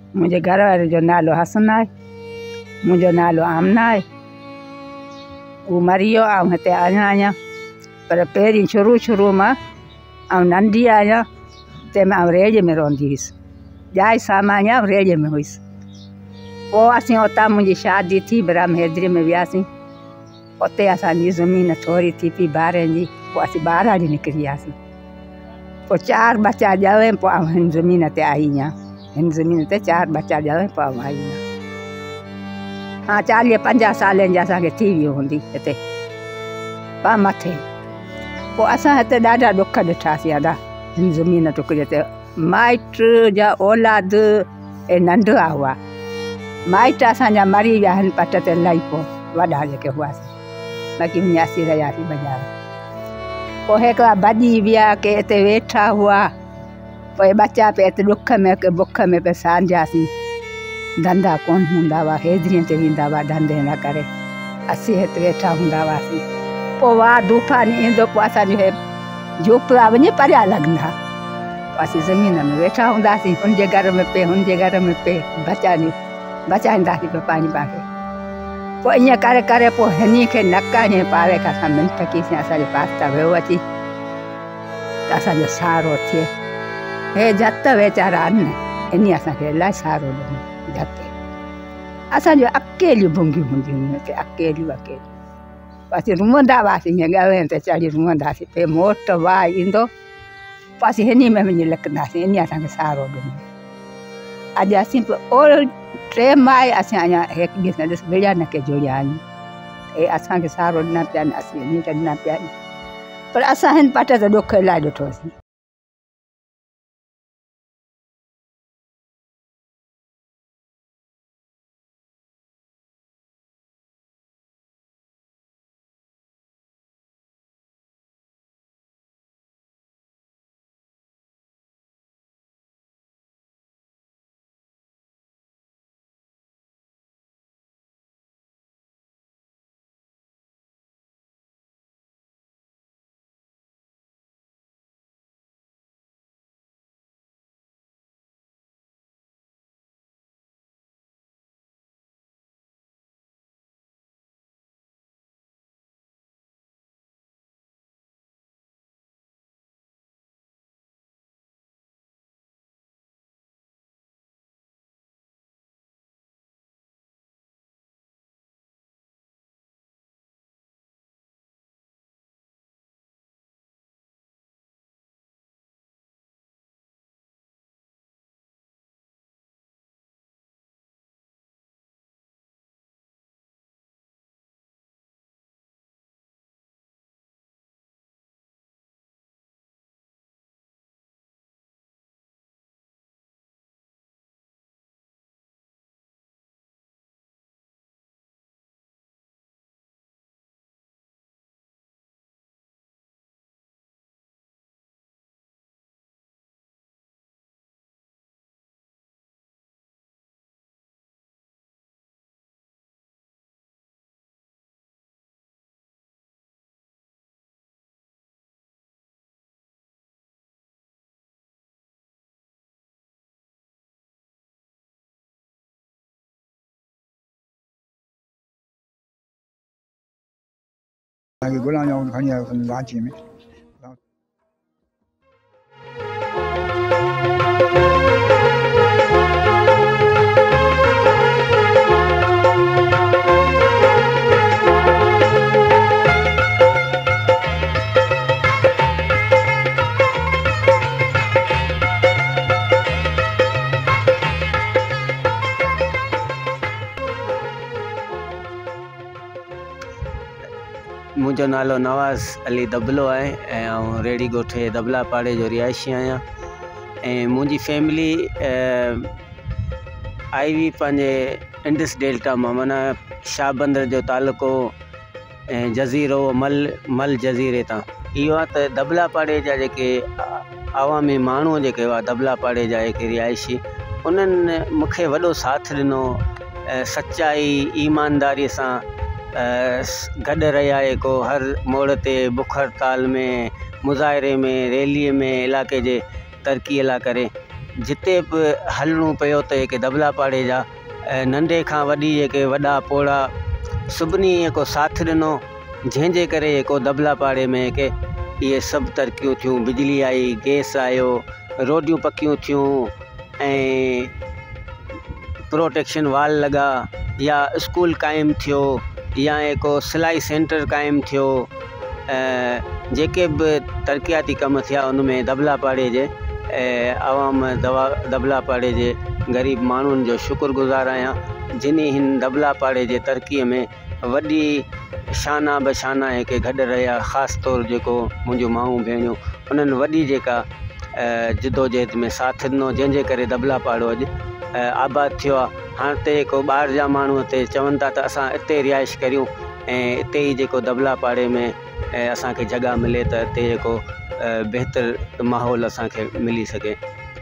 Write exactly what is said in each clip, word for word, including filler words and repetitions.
मुझे घर वाले जो नालो हसन है, मुझो नालो आमना है। वो मरियो आऊं हिते आया आहियां, पर पहिरीं शुरू शुरू में आऊं नंढी आहियां, तंहिंमें आऊं रेड़े में रहंदी हुअसि। ॼाई सामान्य रेड़े में हुअसि। पोइ असीं उतां मुंहिंजी शादी थी ब्रह्म हेदरी में वियासीं। उते असांजी ज़मीन थोरी थी पई ॿारनि जी, पोइ असीं ॿाहिरि निकिरी वियासीं। पोइ चार बच्चा ॼवे पोइ आऊं हिन ज़मीन ते आई आहियां। हिन ज़मीन ते चार बच्चा ॼवे पोइ आऊं आई आहियां। हाँ चालीह पंजाह सालनि जी असांखे थी वई हूंदी हिते पा मथे। पोइ असां हिते ॾाढा ॾुख ॾिठासीं अदा हिन ज़मीन टुकड़े ते। माइट जा औलाद ऐं नंढा हुआ। माइट असांजा मरी विया आहिनि पट ते लही पोइ वॾा जेके हुआसीं, बाक़ी वियासीं रहियासीं बाज़ारि। पोइ हिकिड़ा भॼी विया के हिते वेठा हुआ। पोइ बच्चा पे हिते ॾुख में के बुख में पे सांझियासीं। धंधा कोन हूंदा हुआ, हेदरीअ ते वेंदा हुआ धंधे न करे। असीं हिते वेठा हूंदा हुआसीं। पोइ वाह तूफ़ान ईंदो पोइ असांजो हे झोपड़ा वञी परियां लॻंदा। पोइ असीं ज़मीन में वेठा हूंदासीं, हुनजे घर में पे हुनजे घर में पे बचानी बचाईंदासीं पिया पाणी पाखे। पोइ ईअं करे करे पोइ हिन खे नकाणे पारे खां असां मिंट कीसीं असांजे पास त वियो अची त असांजो सहारो थिए। हे जत वीचारा आहिनि, इन असांखे इलाही सहारो ॾिनो। जते असांजो अकेलियूं भुंगियूं हूंदियूं हुयूं हिते, अकेलियूं अकेलियूं। असीं रुअंदा हुआसीं, ईअं ॻाल्हि ते चढ़ी रुअंदासीं। पे मोट वाह ईंदो पोइ असीं हिन में वञी लिकंदासीं। इन असांखे सहारो ॾिनो। अॼु असीं ओल टे माए असीं अञा हिकु ॿिए सां ॾिस विढ़िया न के जुड़िया आहियूं। हे असांखे सहारो ॾिना पिया आहिनि, असीं इन खे ॾिना पिया आहिनि। पर असां हिन पट ते ॾुख इलाही ॾिठोसीं। गुलाम जामुन खणी आयो लांची में। मुझो नालो नवाज़ अली दबलो है ऐं रेड़ी गोठे दबला पाड़े जो रिहायशी आहियां। ऐं मुंहिंजी फैमिली आई हुई पंहिंजे इंडस डेल्टा मां, माना शाहबंदर जो तालुको ऐं जज़ीरो मल मल जज़ीरे तां। इहो आहे त दबला पाड़े जा जेके आवामी माण्हू जेके हुआ दबला पाड़े जा जेके रिहायशी, उन्हनि मूंखे वॾो साथ ॾिनो। सचाई ईमानदारीअ सां गॾु रहिया आहे। को हर मोड़ ते बुख हड़ताल में, मुज़ाहिरे में, रैलीअ में, इलाइक़े जे तरक़ीअ लाइ करे जिते बि हलणो पियो त जेके दबला पाड़े जा नंढे खां वॾी जेके वॾा पोड़ा सभिनी जेको साथ ॾिनो, जंहिंजे करे जेको दबला पाड़े में के इहे सभु तरक़ियूं थियूं। बिजली आई, गैस आयो, रोडियूं पकियूं थियूं ऐं प्रोटेक्शन वाल लॻा, या स्कूल क़ाइमु थियो, या जेको सिलाई सेंटर क़ाइमु थियो। जेके बि तरक़ियाती कम थिया उनमें दबला पाड़े जे आवाम दवा दबला पाड़े जे ग़रीब माण्हुनि जो शुक्रगुज़ार आहियां, जिन हिन दबला पाड़े जे तरक़ीअ में वॾी शाना बशाना जेके गॾु रहिया। ख़ासि तौरु जेको मुंहिंजो माऊं भेणियूं, उन्हनि वॾी जेका जिदोजहद में साथ ॾिनो, जंहिंजे करे दबला पाड़ो अॼु आबाद थियो आहे। हाणे त जेको ॿाहिरि जा माण्हू हिते चवनि था त असां हिते रिहाइश करियूं ऐं हिते ई जेको दबला पाड़े में असांखे जॻह मिले त हिते जेको बहितर माहौल असांखे मिली सघे।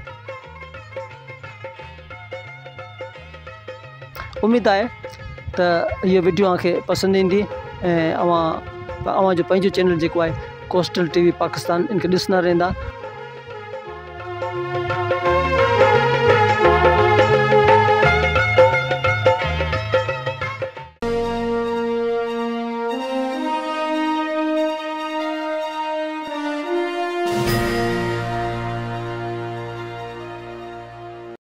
उम्मीद आहे त इहो वीडियो तव्हांखे पसंदि ईंदी ऐं अवां अवां जो पंहिंजो चैनल जेको आहे कोस्टल टीवी पाकिस्तान इनखे ॾिसंदा रहंदा।